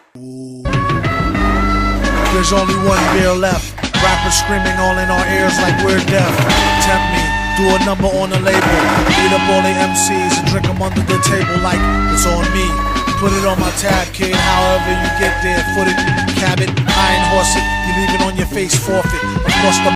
Ooh. There's only one beer left. Rappers screaming all in our ears like we're deaf. Tempt me, do a number on a label. Beat up all the MCs and drink them under the table like it's on me. Put it on my tab, kid, however you get there. Foot it, cab it, iron horse it. You leave it on your face, forfeit. Of course the